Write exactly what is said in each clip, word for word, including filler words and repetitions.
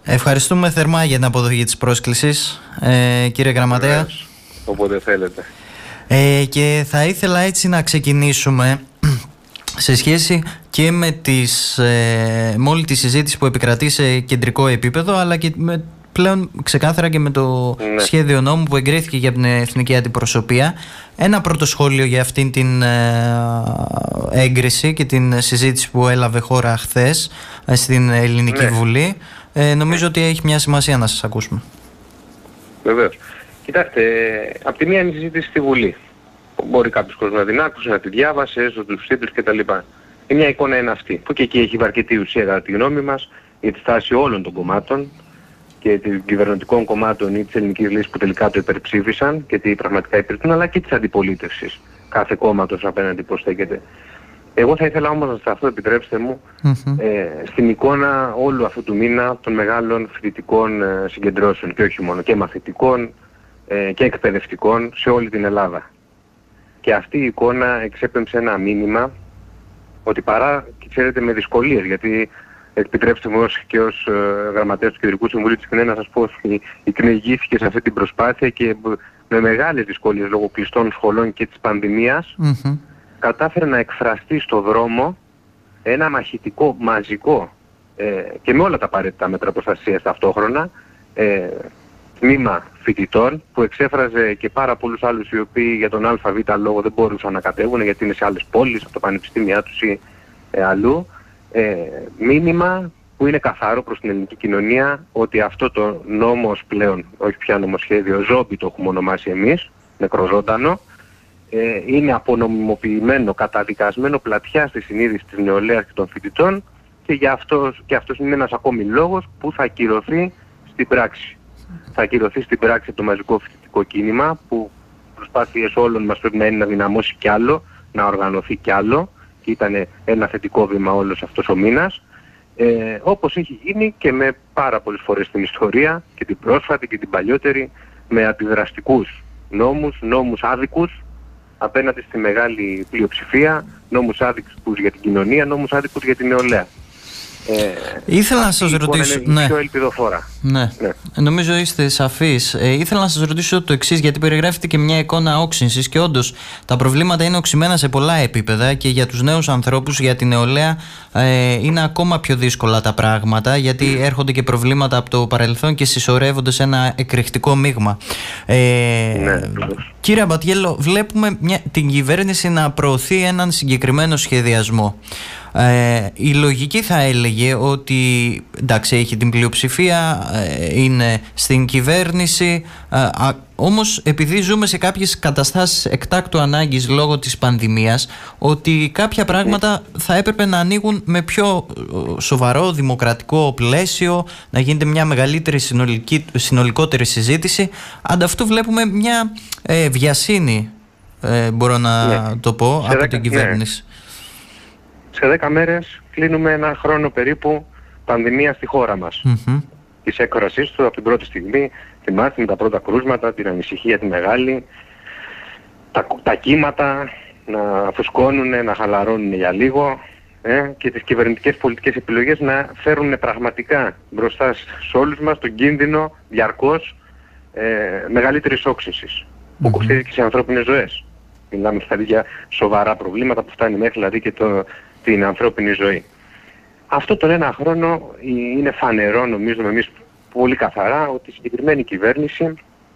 Ευχαριστούμε θερμά για την αποδοχή της πρόσκλησης, ε, κύριε Γραμματέα. Βεβαίως, όποτε θέλετε. Ε, και θα ήθελα έτσι να ξεκινήσουμε σε σχέση και με, τις, ε, με όλη τη συζήτηση που επικρατεί σε κεντρικό επίπεδο, αλλά και με, πλέον ξεκάθαρα και με το ναι. σχέδιο νόμου που εγκρίθηκε για την Εθνική Αντιπροσωπεία. Ένα πρώτο σχόλιο για αυτήν την ε, έγκριση και την συζήτηση που έλαβε χώρα χθες ε, στην Ελληνική ναι. Βουλή. Ε, νομίζω ναι. ότι έχει μια σημασία να σας ακούσουμε. Βεβαίως. Κοιτάξτε, από τη μία είναι η συζήτηση στη Βουλή. Μπορεί κάποιος κόσμος να την άκουσε, να τη διάβασε, στους τίτλους κτλ. Η μια εικόνα είναι αυτή, που και εκεί έχει αρκετή ουσία κατά τη γνώμη μας για τη στάση όλων των κομμάτων και των κυβερνητικών κομμάτων ή της ελληνικής λύσης που τελικά το υπερψήφισαν και τι πραγματικά υπηρετούν, αλλά και της αντιπολίτευσης κάθε κόμματος απέναντι πώς στέκεται. Εγώ θα ήθελα όμως να σταθώ, επιτρέψτε μου, mm-hmm. ε, στην εικόνα όλου αυτού του μήνα των μεγάλων φοιτητικών ε, συγκεντρώσεων και όχι μόνο, και μαθητικών ε, και εκπαιδευτικών σε όλη την Ελλάδα. Και αυτή η εικόνα εξέπεμψε ένα μήνυμα ότι παρά, και ξέρετε, με δυσκολίες, γιατί επιτρέψτε μου ως και ως ε, γραμματέας του Κεντρικού Συμβουλίου της ΚΝΕ να σας πω ότι η ΚΝΕ ηγήθηκε σε αυτή την προσπάθεια και με μεγάλες δυσκολίες λόγω κλειστών σχολών και της πανδημίας mm-hmm. κατάφερε να εκφραστεί στο δρόμο ένα μαχητικό, μαζικό ε, και με όλα τα απαραίτητα μέτρα προστασίας ταυτόχρονα ε, τμήμα φοιτητών που εξέφραζε και πάρα πολλούς άλλους οι οποίοι για τον ΑΒ λόγο δεν μπορούσαν να κατέβουν γιατί είναι σε άλλες πόλεις, από τα πανεπιστήμια τους ή ε, αλλού. Ε, μήνυμα που είναι καθαρό προς την ελληνική κοινωνία ότι αυτό το νόμος πλέον, όχι πια νομοσχέδιο, ζόμπι το έχουμε ονομάσει εμείς, νεκροζώντανο, ε, είναι απονομιμοποιημένο, καταδικασμένο πλατιά στη συνείδηση της νεολαίας και των φοιτητών και, για αυτός, και αυτός είναι ένας ακόμη λόγος που θα ακυρωθεί στην πράξη. Θα ακυρωθεί στην πράξη το μαζικό φοιτητικό κίνημα που προσπάθειες όλων μας πρέπει να είναι να δυναμώσει κι άλλο, να οργανωθεί κι άλλο και ήταν ένα θετικό βήμα όλος αυτός ο μήνας. Ε, όπως έχει γίνει και με πάρα πολλές φορές στην ιστορία και την πρόσφατη και την παλιότερη με αντιδραστικούς νόμους, νόμους άδικους απέναντι στη μεγάλη πλειοψηφία, νόμους άδικους για την κοινωνία, νόμους άδικους για την νεολαία. Ε, ήθελα να σας ρωτήσω. Είναι ναι. πιο ελπιδοφόρα. Ναι. ναι. Νομίζω είστε σαφείς. Ε, ήθελα να σας ρωτήσω το εξής, γιατί περιγράφεται και μια εικόνα όξυνσης και όντως τα προβλήματα είναι οξυμένα σε πολλά επίπεδα και για τους νέους ανθρώπους, για την νεολαία ε, είναι ακόμα πιο δύσκολα τα πράγματα, γιατί έρχονται και προβλήματα από το παρελθόν και συσσωρεύονται σε ένα εκρηκτικό μείγμα. Ε, ναι. Κύριε Αμπατιέλο, βλέπουμε μια, την κυβέρνηση να προωθεί έναν συγκεκριμένο σχεδιασμό. Ε, η λογική θα έλεγε ότι εντάξει, έχει την πλειοψηφία, ε, είναι στην κυβέρνηση, ε, α, όμως επειδή ζούμε σε κάποιες καταστάσεις εκτάκτου ανάγκης λόγω της πανδημίας, ότι κάποια πράγματα θα έπρεπε να ανοίγουν με πιο σοβαρό δημοκρατικό πλαίσιο, να γίνεται μια μεγαλύτερη συνολική, συνολικότερη συζήτηση. Ανταυτού βλέπουμε μια ε, βιασύνη, ε, μπορώ να ναι. το πω, σε από δέκα, την κυβέρνηση. Ναι. Σε δέκα μέρες κλείνουμε ένα χρόνο περίπου πανδημία στη χώρα μας. Mm-hmm. Της έκφρασής του από την πρώτη στιγμή, θυμάστε με τα πρώτα κρούσματα, την ανησυχία τη μεγάλη, τα, τα κύματα να φουσκώνουν, να χαλαρώνουν για λίγο ε, και τις κυβερνητικές πολιτικές επιλογές να φέρουν πραγματικά μπροστά σε όλους μας τον κίνδυνο διαρκώς ε, μεγαλύτερης όξυνσης mm-hmm. που κοστίζει και σε ανθρώπινες ζωές. Μιλάμε δηλαδή για σοβαρά προβλήματα που φτάνει μέχρι δηλαδή και το, την ανθρώπινη ζωή. Αυτό τον ένα χρόνο είναι φανερό, νομίζουμε εμείς πολύ καθαρά, ότι η συγκεκριμένη κυβέρνηση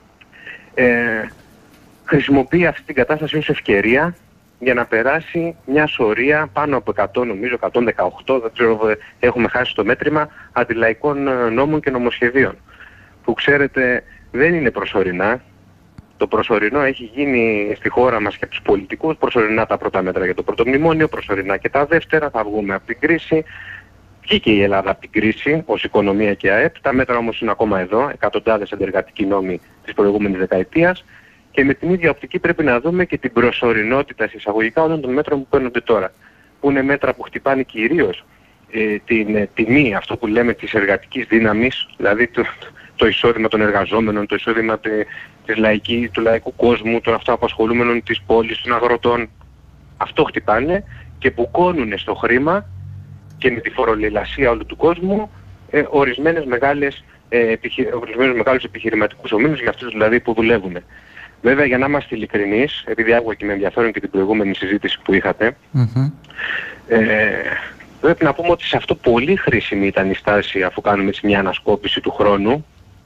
ε, χρησιμοποιεί αυτή την κατάσταση ως ευκαιρία για να περάσει μια σωρία πάνω από εκατό, νομίζω εκατόν δεκαοκτώ, δεν ξέρω, έχουμε χάσει το μέτρημα, αντιλαϊκών νόμων και νομοσχεδίων, που ξέρετε δεν είναι προσωρινά. Το προσωρινό έχει γίνει στη χώρα μας και από τους πολιτικούς, προσωρινά τα πρώτα μέτρα για το πρώτο μνημόνιο, προσωρινά και τα δεύτερα, θα βγούμε από την κρίση. Βγήκε η Ελλάδα από την κρίση ως οικονομία και ΑΕΠ, τα μέτρα όμως είναι ακόμα εδώ, εκατοντάδες αντεργατικοί νόμοι της προηγούμενης δεκαετίας και με την ίδια οπτική πρέπει να δούμε και την προσωρινότητα εισαγωγικά όλων των μέτρων που παίρνονται τώρα, που είναι μέτρα που χτυπάνε κυρίως ε, την ε, τιμή, αυτό που λέμε της εργατικής δύναμης, δηλαδή το, το εισόδημα των εργαζόμενων, το εισόδημα τε, της λαϊκή, του λαϊκού κόσμου, των αυτοαπασχολούμενων της πόλης, των αγροτών. Αυτό χτυπάνε και μπουκώνουν στο χρήμα και με τη φορολελασία όλου του κόσμου ε, ορισμένες μεγάλες, ε, επιχει... ορισμένους μεγάλους επιχειρηματικούς ομίλους, για αυτούς δηλαδή που δουλεύουν. Βέβαια, για να είμαστε ειλικρινείς, επειδή άκουγα και με ενδιαφέρον και την προηγούμενη συζήτηση που είχατε, mm-hmm. ε, πρέπει να πούμε ότι σε αυτό πολύ χρήσιμη ήταν η στάση, αφού κάνουμε έτσι μια ανασκόπηση του χρόνου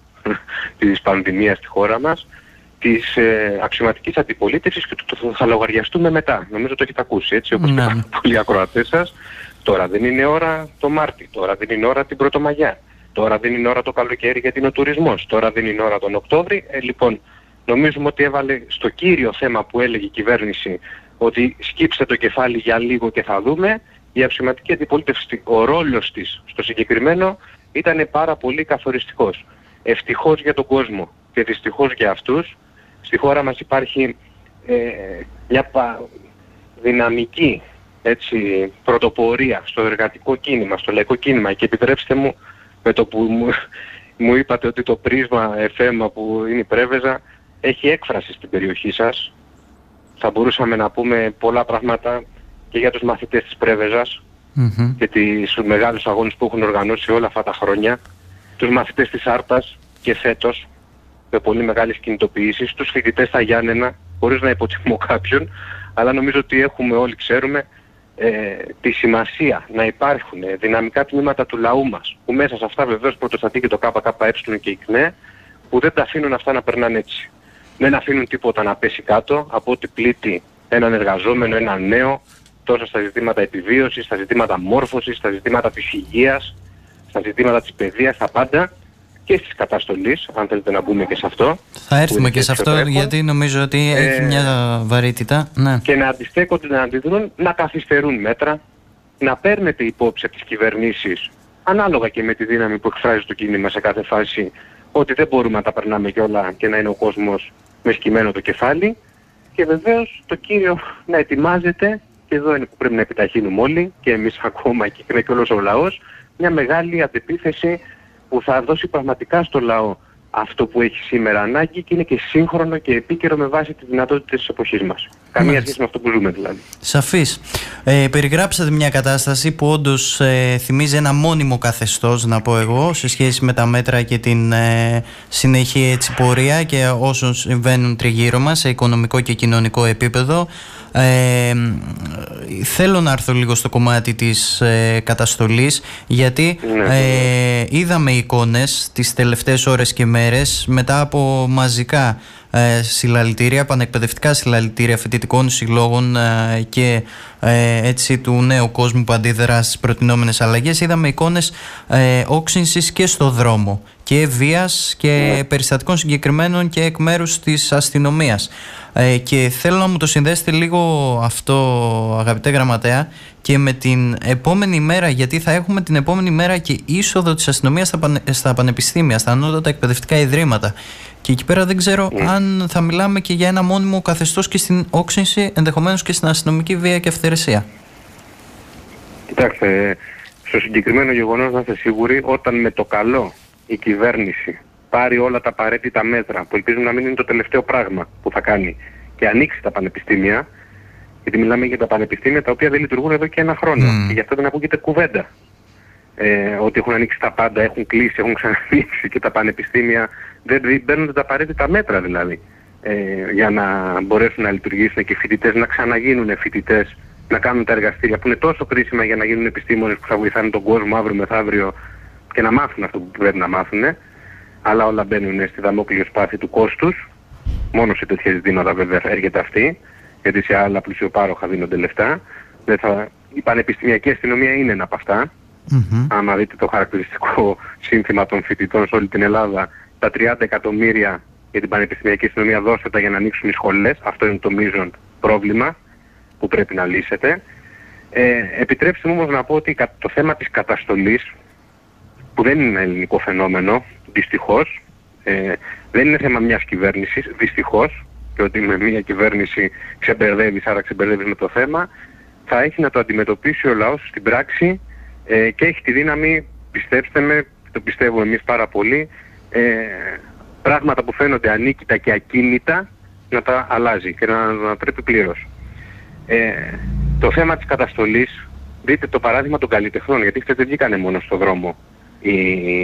της πανδημίας στη χώρα μας, της ε, αξιωματικής αντιπολίτευσης και το, το θα λογαριαστούμε μετά. Νομίζω το έχετε ακούσει, έτσι, όπως mm-hmm. και πολλοί ακροατές σας. Τώρα δεν είναι ώρα το Μάρτι, τώρα δεν είναι ώρα την Πρωτομαγιά, τώρα δεν είναι ώρα το καλοκαίρι γιατί είναι ο τουρισμός, τώρα δεν είναι ώρα τον Οκτώβρη. Ε, λοιπόν, νομίζουμε ότι έβαλε στο κύριο θέμα που έλεγε η κυβέρνηση ότι σκύψτε το κεφάλι για λίγο και θα δούμε. Η αξιωματική αντιπολίτευση, ο ρόλος της στο συγκεκριμένο ήταν πάρα πολύ καθοριστικός. Ευτυχώς για τον κόσμο και δυστυχώς για αυτούς, στη χώρα μας υπάρχει ε, μια πα, δυναμική έτσι, πρωτοπορία στο εργατικό κίνημα, στο λαϊκό κίνημα, και επιτρέψτε μου, με το που μου, μου είπατε ότι το πρίσμα εφ εμ που είναι η Πρέβεζα έχει έκφραση στην περιοχή σας, θα μπορούσαμε να πούμε πολλά πράγματα και για τους μαθητές της Πρέβεζας mm-hmm. και τις μεγάλους αγώνες που έχουν οργανώσει όλα αυτά τα χρόνια, τους μαθητές της Άρτας και φέτος με πολύ μεγάλες κινητοποιήσεις, τους φοιτητές στα Γιάννενα, χωρίς να υποτιμώ κάποιον, αλλά νομίζω ότι έχουμε όλοι ξέρουμε ε, τη σημασία να υπάρχουν ε, δυναμικά τμήματα του λαού μας, που μέσα σε αυτά βεβαίως πρωτοστατεί και το ΚΚΕ και η ΚΝΕ, που δεν τα αφήνουν αυτά να περνάνε έτσι. Δεν αφήνουν τίποτα να πέσει κάτω από ό,τι πλήττει έναν εργαζόμενο, έναν νέο, τόσο στα ζητήματα επιβίωσης, στα ζητήματα μόρφωσης, στα ζητήματα της υγείας, στα ζητήματα της παιδείας, τα πάντα, και της καταστολής, αν θέλετε να μπούμε και σε αυτό. Θα έρθουμε και σε αυτό, γιατί νομίζω ότι ε, έχει μια βαρύτητα. Ναι. Και να αντιστέκονται, να αντιδρούν, να καθυστερούν μέτρα, να παίρνετε υπόψη από τις κυβερνήσεις, ανάλογα και με τη δύναμη που εκφράζει το κίνημα σε κάθε φάση, ότι δεν μπορούμε να τα περνάμε κιόλα και να είναι ο κόσμος με σκυμμένο το κεφάλι. Και βεβαίως το κύριο να ετοιμάζεται, και εδώ είναι που πρέπει να επιταχύνουμε όλοι, και εμείς ακόμα και, και όλος ο λαός, μια μεγάλη αντεπίθεση που θα δώσει πραγματικά στο λαό αυτό που έχει σήμερα ανάγκη και είναι και σύγχρονο και επίκαιρο με βάση τις δυνατότητες της εποχής μας. Καμία σχέση με αυτό που ζούμε δηλαδή. Σαφής. Ε, περιγράψατε μια κατάσταση που όντως ε, θυμίζει ένα μόνιμο καθεστώς, να πω εγώ, σε σχέση με τα μέτρα και την ε, συνεχή έτσι, πορεία και όσων συμβαίνουν τριγύρω μας σε οικονομικό και κοινωνικό επίπεδο. Ε, θέλω να έρθω λίγο στο κομμάτι της ε, καταστολής, γιατί ναι, ε, είδαμε εικόνες τις τελευταίες ώρες και μέρες μετά από μαζικά ε, συλλαλητήρια, πανεκπαιδευτικά συλλαλητήρια φοιτητικών συλλόγων ε, και ε, έτσι του νέου κόσμου που αντίδρα στις προτινόμενες αλλαγές. Είδαμε εικόνες ε, όξυνσης και στο δρόμο και βίας και yeah. περιστατικών συγκεκριμένων και εκ μέρους της αστυνομίας. Ε, και θέλω να μου το συνδέσετε λίγο αυτό, αγαπητέ γραμματέα, και με την επόμενη μέρα, γιατί θα έχουμε την επόμενη μέρα και είσοδο της αστυνομίας στα, πανε, στα πανεπιστήμια, στα ανώτατα εκπαιδευτικά ιδρύματα. Και εκεί πέρα δεν ξέρω mm. αν θα μιλάμε και για ένα μόνιμο καθεστώς και στην όξυνση, ενδεχομένως και στην αστυνομική βία και αυθαιρεσία. Κοιτάξτε, στο συγκεκριμένο γεγονός να είστε σίγουροι, όταν με το καλό η κυβέρνηση πάρει όλα τα απαραίτητα μέτρα, που ελπίζουμε να μην είναι το τελευταίο πράγμα που θα κάνει, και ανοίξει τα πανεπιστήμια, γιατί μιλάμε για τα πανεπιστήμια τα οποία δεν λειτουργούν εδώ και ένα χρόνο, mm. και γι' αυτό δεν ακούγεται κουβέντα. Ε, ότι έχουν ανοίξει τα πάντα, έχουν κλείσει, έχουν ξανανοίξει, και τα πανεπιστήμια δεν παίρνουν τα απαραίτητα μέτρα δηλαδή, ε, για να μπορέσουν να λειτουργήσουν και οι φοιτητές να ξαναγίνουν φοιτητές, να κάνουν τα εργαστήρια που είναι τόσο κρίσιμα για να γίνουν επιστήμονες που θα βοηθάνε τον κόσμο αύριο μεθαύριο και να μάθουν αυτό που πρέπει να μάθουν. Αλλά όλα μπαίνουν στη δαμόκλειο σπάθη του κόστους. Μόνο σε τέτοια ζητήματα βέβαια έρχεται αυτή, γιατί σε άλλα πλουσιοπάροχα δίνονται λεφτά. Δεν θα... Η πανεπιστημιακή αστυνομία είναι ένα από αυτά. Mm-hmm. Άμα δείτε το χαρακτηριστικό σύνθημα των φοιτητών σε όλη την Ελλάδα, τα τριάντα εκατομμύρια για την πανεπιστημιακή αστυνομία δώστε τα για να ανοίξουν οι σχολές. Αυτό είναι το μείζον πρόβλημα που πρέπει να λύσετε. Ε, επιτρέψτε μου όμως να πω ότι το θέμα της καταστολής, που δεν είναι ένα ελληνικό φαινόμενο, δυστυχώς, ε, δεν είναι θέμα μιας κυβέρνησης, δυστυχώς, και ότι με μια κυβέρνηση ξεμπερδεύεις, άρα ξεμπερδεύεις με το θέμα, θα έχει να το αντιμετωπίσει ο λαός στην πράξη, ε, και έχει τη δύναμη, πιστέψτε με, το πιστεύουμε εμείς πάρα πολύ, ε, πράγματα που φαίνονται ανίκητα και ακίνητα να τα αλλάζει και να, να τρέπει πλήρως. Ε, το θέμα της καταστολής, δείτε το παράδειγμα των καλλιτεχνών, γιατί χτες δεν βγήκανε μόνο στον δρόμο οι,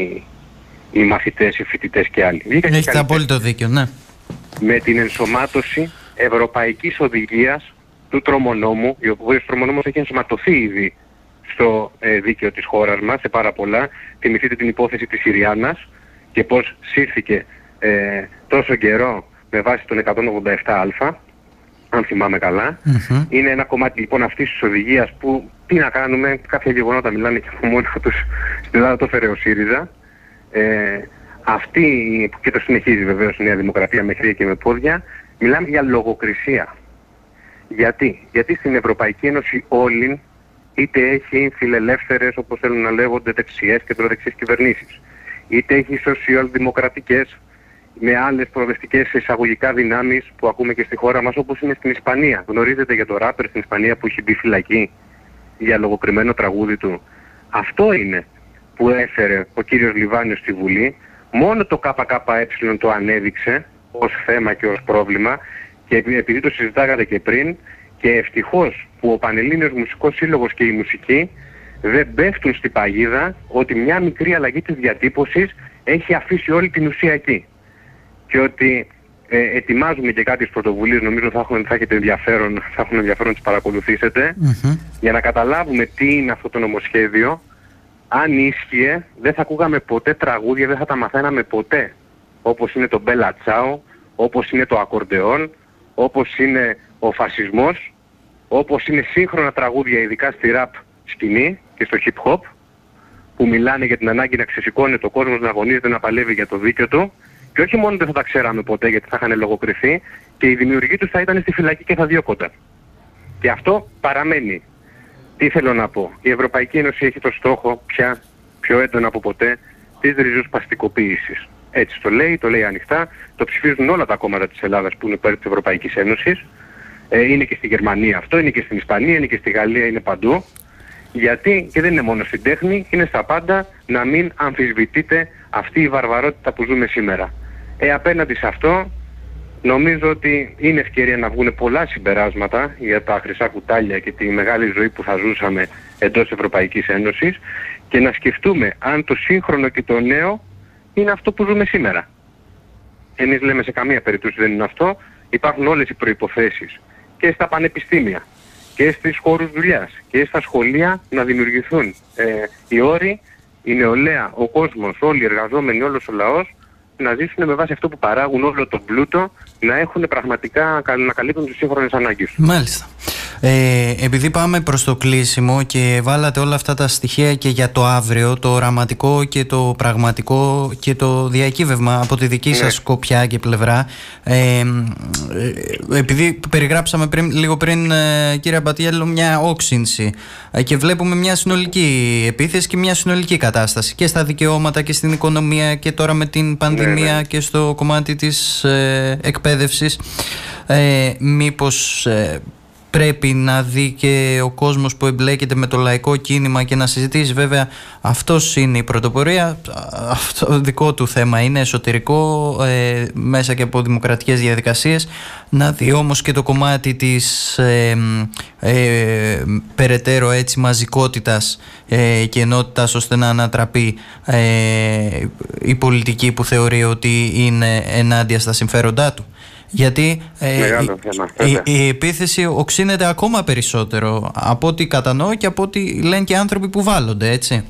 οι μαθητές, οι φοιτητές και άλλοι. Έχετε απόλυτο δίκιο, ναι. Με την ενσωμάτωση ευρωπαϊκής οδηγίας του τρομονόμου, ο οποίος τρομονόμος έχει ενσωματωθεί ήδη στο ε, δίκαιο της χώρας μας σε πάρα πολλά. Θυμηθείτε την υπόθεση της Συριάννας και πώς σύρθηκε ε, τόσο καιρό με βάση τον εκατόν ογδόντα επτά α, αν θυμάμαι καλά. Mm-hmm. Είναι ένα κομμάτι λοιπόν αυτής της οδηγίας που τι να κάνουμε, κάποια γεγονότα μιλάνε και από μόνο τους, στην Ελλάδα το φέρε ο ΣΥΡΙΖΑ. Ε, αυτή, και το συνεχίζει βεβαίως η Νέα Δημοκρατία με χρία και με πόδια, μιλάμε για λογοκρισία. Γιατί? Γιατί στην Ευρωπαϊκή Ένωση όλοι, είτε έχει φιλελεύθερες, όπως θέλουν να λέγονται, δεξιές και προδεξιές κυβερνήσεις, είτε έχει σοσιαλδημοκρατικές με άλλες προοδευτικές εισαγωγικά δυνάμεις που ακούμε και στη χώρα μας, όπως είναι στην Ισπανία. Γνωρίζετε για το ράπερ στην Ισπανία που έχει μπει φυλακή για λογοκριμένο τραγούδι του? Αυτό είναι που έφερε ο κύριος Λιβάνιος στη Βουλή. Μόνο το ΚΚΕ το ανέδειξε ως θέμα και ως πρόβλημα, και επειδή το συζητάγατε και πριν, και ευτυχώς που ο Πανελλήνιος Μουσικός Σύλλογος και η μουσική δεν πέφτουν στην παγίδα ότι μια μικρή αλλαγή της διατύπωσης έχει αφήσει όλη την ουσία εκεί. Και ότι ε, ετοιμάζουμε και κάποιες πρωτοβουλίες, νομίζω θα, έχουν, θα έχετε ενδιαφέρον, θα έχουν ενδιαφέρον να τις παρακολουθήσετε, mm-hmm. για να καταλάβουμε τι είναι αυτό το νομοσχέδιο. Αν ίσχυε, δεν θα ακούγαμε ποτέ τραγούδια, δεν θα τα μαθαίναμε ποτέ. Όπως είναι το Μπέλα Τσάο, όπως είναι το ακορντεόν, όπως είναι ο φασισμός, όπως είναι σύγχρονα τραγούδια, ειδικά στη ραπ σκηνή και στο hip hop, που μιλάνε για την ανάγκη να ξεσηκώνεται ο κόσμος, να αγωνίζεται, να παλεύει για το δίκαιο του. Και όχι μόνο δεν θα τα ξέραμε ποτέ γιατί θα είχαν λογοκριθεί, και οι δημιουργοί τους θα ήταν στη φυλακή και θα διώκονται. Και αυτό παραμένει. Τι θέλω να πω? Η Ευρωπαϊκή Ένωση έχει το στόχο πια πιο έντονα από ποτέ της ριζοσπαστικοποίησης. Έτσι το λέει, το λέει ανοιχτά, το ψηφίζουν όλα τα κόμματα της Ελλάδας που είναι υπέρ της Ευρωπαϊκής Ένωσης. Ε, είναι και στη Γερμανία αυτό, είναι και στην Ισπανία, είναι και στη Γαλλία, είναι παντού. Γιατί, και δεν είναι μόνο στην τέχνη, είναι στα πάντα, να μην αμφισβητείται αυτή η βαρβαρότητα που ζούμε σήμερα. Ε, απέναντι σε αυτό, νομίζω ότι είναι ευκαιρία να βγουν πολλά συμπεράσματα για τα χρυσά κουτάλια και τη μεγάλη ζωή που θα ζούσαμε εντός Ευρωπαϊκής Ένωσης, και να σκεφτούμε αν το σύγχρονο και το νέο είναι αυτό που ζούμε σήμερα. Εμείς λέμε σε καμία περίπτωση δεν είναι αυτό. Υπάρχουν όλες οι προϋποθέσεις και στα πανεπιστήμια και στις χώρους δουλειάς και στα σχολεία να δημιουργηθούν ε, οι όροι, η νεολαία, ο κόσμος, όλοι οι εργαζόμενοι, όλος ο λαός να ζήσουν με βάση αυτό που παράγουν, όλο τον πλούτο, να έχουν πραγματικά να καλύπτουν τις σύγχρονες ανάγκες. Μάλιστα. Ε, επειδή πάμε προς το κλείσιμο και βάλατε όλα αυτά τα στοιχεία και για το αύριο, το οραματικό και το πραγματικό και το διακύβευμα από τη δική σας ναι. σκοπιά και πλευρά, ε, επειδή περιγράψαμε πριν, λίγο πριν, ε, κύριε Αμπατιέλο, μια όξυνση ε, και βλέπουμε μια συνολική επίθεση και μια συνολική κατάσταση και στα δικαιώματα και στην οικονομία και τώρα με την πανδημία ναι, ναι. και στο κομμάτι της ε, εκπαίδευσης, ε, μήπως ε, πρέπει να δει και ο κόσμος που εμπλέκεται με το λαϊκό κίνημα και να συζητήσει, βέβαια αυτός είναι η πρωτοπορία, αυτό δικό του θέμα είναι εσωτερικό, ε, μέσα και από δημοκρατικές διαδικασίες, να δει όμως και το κομμάτι της ε, ε, περαιτέρω έτσι μαζικότητας ε, και ενότητας, ώστε να ανατραπεί ε, η πολιτική που θεωρεί ότι είναι ενάντια στα συμφέροντά του. Γιατί ε, η, η, η επίθεση οξύνεται ακόμα περισσότερο από ό,τι κατανοώ και από ό,τι λένε και άνθρωποι που βάλλονται, έτσι.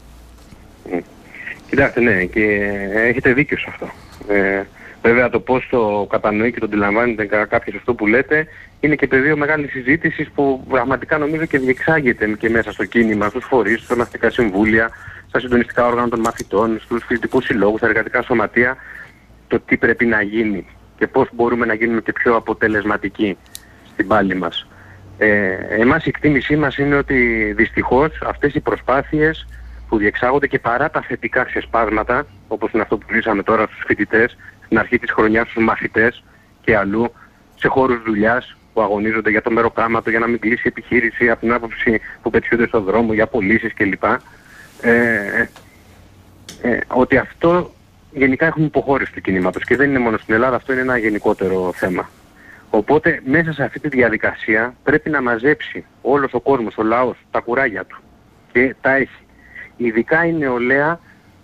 Κοιτάξτε, ναι, και έχετε δίκιο σε αυτό. Ε, βέβαια το πώς το κατανοεί και το αντιλαμβάνεται κάποιος αυτό που λέτε είναι και πεδίο μεγάλης συζήτησης που πραγματικά νομίζω και διεξάγεται και μέσα στο κίνημα, στους φορείς, στα μαθητικά συμβούλια, στα συντονιστικά όργανα των μαθητών, στους φοιτητικούς συλλόγους, στα εργατικά σωματεία, το τι πρέπει να γίνει και πώς μπορούμε να γίνουμε και πιο αποτελεσματικοί στην πάλη μας. Ε, εμάς η εκτίμησή μας είναι ότι δυστυχώς αυτές οι προσπάθειες που διεξάγονται και παρά τα θετικά ξεσπάσματα, όπως είναι αυτό που ζήσαμε τώρα στους φοιτητές, στην αρχή της χρονιάς στους μαθητές και αλλού, σε χώρους δουλειάς που αγωνίζονται για το μεροκάματο, για να μην κλείσει η επιχείρηση από την άποψη που πετιούνται στον δρόμο, για πωλήσεις κλπ. Ε, ε, ότι αυτό γενικά έχουμε υποχώρηση του κινήματος και δεν είναι μόνο στην Ελλάδα, αυτό είναι ένα γενικότερο θέμα. Οπότε μέσα σε αυτή τη διαδικασία πρέπει να μαζέψει όλος ο κόσμος, ο λαός, τα κουράγια του και τα έχει. Ειδικά η νεολαία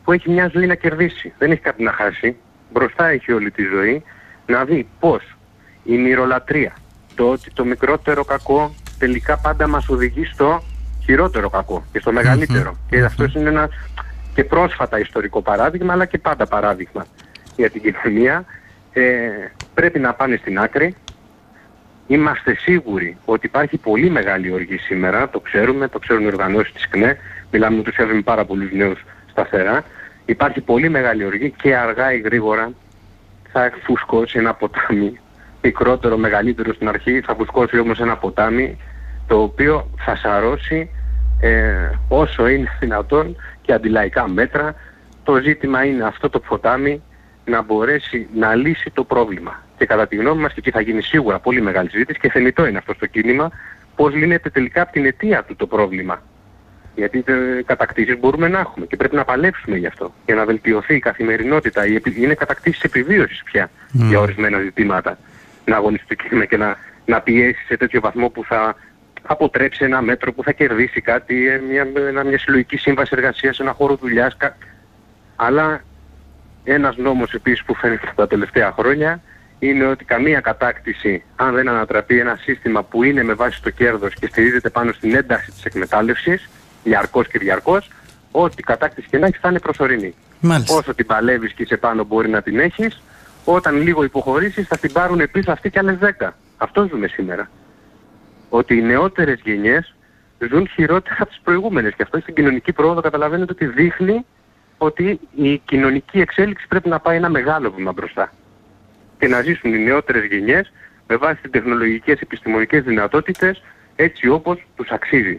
που έχει μια ζωή να κερδίσει. Δεν έχει κάτι να χάσει. Μπροστά έχει όλη τη ζωή. Να δει πώς η μυρολατρεία, το ότι το μικρότερο κακό τελικά πάντα μας οδηγεί στο χειρότερο κακό και στο μεγαλύτερο. Mm-hmm. Και αυτό είναι ένα και πρόσφατα ιστορικό παράδειγμα, αλλά και πάντα παράδειγμα για την κοινωνία. Ε, πρέπει να πάνε στην άκρη. Είμαστε σίγουροι ότι υπάρχει πολύ μεγάλη οργή σήμερα, το ξέρουμε, το ξέρουν οι οργανώσεις της ΚΝΕ, μιλάμε ούτως ή άλλως με πάρα πολλούς νέους σταθερά. Υπάρχει πολύ μεγάλη οργή και αργά ή γρήγορα θα φουσκώσει ένα ποτάμι, μικρότερο, μεγαλύτερο στην αρχή, θα φουσκώσει όμως ένα ποτάμι το οποίο θα σαρώσει ε, όσο είναι δυνατόν και αντιλαϊκά μέτρα. Το ζήτημα είναι αυτό το ποτάμι να μπορέσει να λύσει το πρόβλημα. Και κατά τη γνώμη μας, και εκεί θα γίνει σίγουρα πολύ μεγάλη συζήτηση και θεμιτό είναι αυτό στο κίνημα, πώς λύνεται τελικά από την αιτία του το πρόβλημα. Γιατί ε, κατακτήσεις μπορούμε να έχουμε και πρέπει να παλέψουμε γι' αυτό, για να βελτιωθεί η καθημερινότητα. Είναι κατακτήσεις επιβίωσης πια mm. για ορισμένα ζητήματα. Να αγωνιστούμε και να, να πιέσει σε τέτοιο βαθμό που θα αποτρέψει ένα μέτρο, που θα κερδίσει κάτι, μια, μια, μια συλλογική σύμβαση εργασίας, ένα χώρο δουλειάς. Κα... Αλλά ένας νόμος επίσης που φαίνεται τα τελευταία χρόνια είναι ότι καμία κατάκτηση, αν δεν ανατραπεί ένα σύστημα που είναι με βάση το κέρδος και στηρίζεται πάνω στην ένταση της εκμετάλλευσης, διαρκώς και διαρκώς, ό,τι κατάκτηση και να έχεις θα είναι προσωρινή. Μάλιστα. Όσο την παλεύεις και είσαι πάνω μπορεί να την έχεις, όταν λίγο υποχωρήσεις θα την πάρουν πίσω αυτοί και άλλες δέκα. Αυτό ζούμε σήμερα. Ότι οι νεότερες γενιές ζουν χειρότερα από τις προηγούμενες και αυτό στην κοινωνική πρόοδο καταλαβαίνετε ότι δείχνει ότι η κοινωνική εξέλιξη πρέπει να πάει ένα μεγάλο βήμα μπροστά. Και να ζήσουν οι νεότερες γενιές με βάση τις τεχνολογικές επιστημονικές δυνατότητες έτσι όπως τους αξίζει.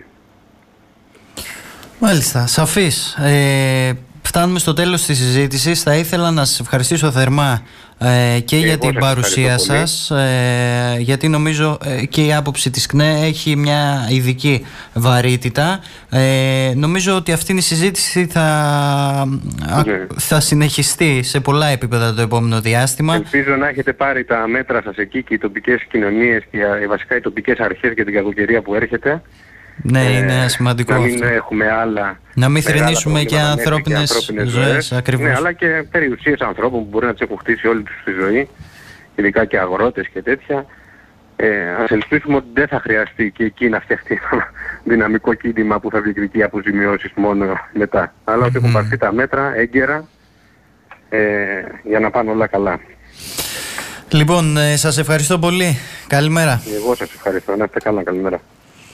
Μάλιστα, σαφής. Ε, φτάνουμε στο τέλος της συζήτησης. Θα ήθελα να σας ευχαριστήσω θερμά ε, και για την παρουσία σας, ε, γιατί νομίζω ε, και η άποψη της ΚΝΕ έχει μια ειδική βαρύτητα. Ε, νομίζω ότι αυτή η συζήτηση θα, ναι. θα συνεχιστεί σε πολλά επίπεδα το επόμενο διάστημα. Ελπίζω να έχετε πάρει τα μέτρα σας εκεί και οι τοπικές κοινωνίες και βασικά οι τοπικές αρχές για την κακοκαιρία που έρχεται. Ναι, είναι σημαντικό να μην αυτό. Έχουμε άλλα, να μην θρηνήσουμε και ανθρώπινες ζωές, ακριβώς. Ναι, αλλά και περιουσίες ανθρώπων που μπορεί να τις έχουν χτίσει όλη τους τη ζωή, ειδικά και αγρότες και τέτοια. Ε, ας ελπίσουμε ότι δεν θα χρειαστεί και εκεί να φτιαχτεί ένα δυναμικό κίνημα που θα διεκδικεί αποζημιώσεις μόνο μετά. Αλλά ότι mm-hmm. έχουν πάρθει τα μέτρα έγκαιρα ε, για να πάνε όλα καλά. Λοιπόν, ε, σας ευχαριστώ πολύ. Καλημέρα. Εγώ σας ευχαριστώ. Να είστε καλά. Καλημέρα.